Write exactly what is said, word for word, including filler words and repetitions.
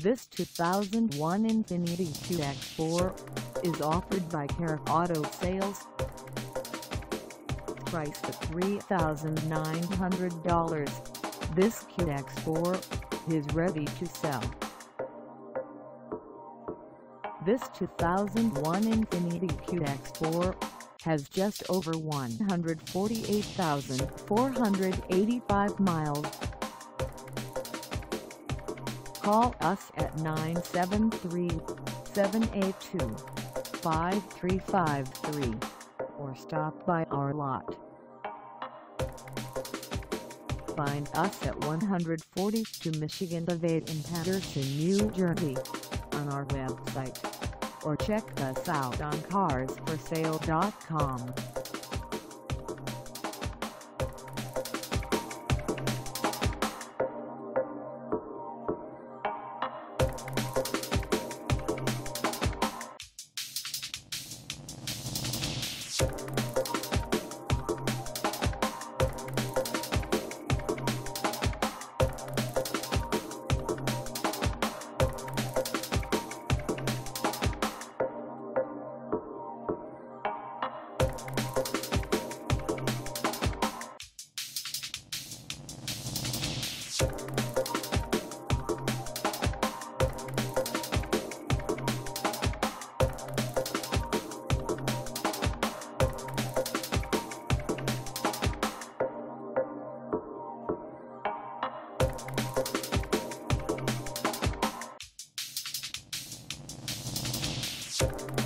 This two thousand one Infiniti Q X four is offered by HARREK Auto Sales. Priced at three thousand nine hundred dollars, this Q X four is ready to sell. This two thousand one Infiniti Q X four has just over one hundred forty-eight thousand four hundred eighty-five miles. Call us at nine seven three, seven eight two, five three five three or stop by our lot. Find us at one forty-two Michigan Ave in Paterson, New Jersey, on our website, or check us out on cars for sale dot com. You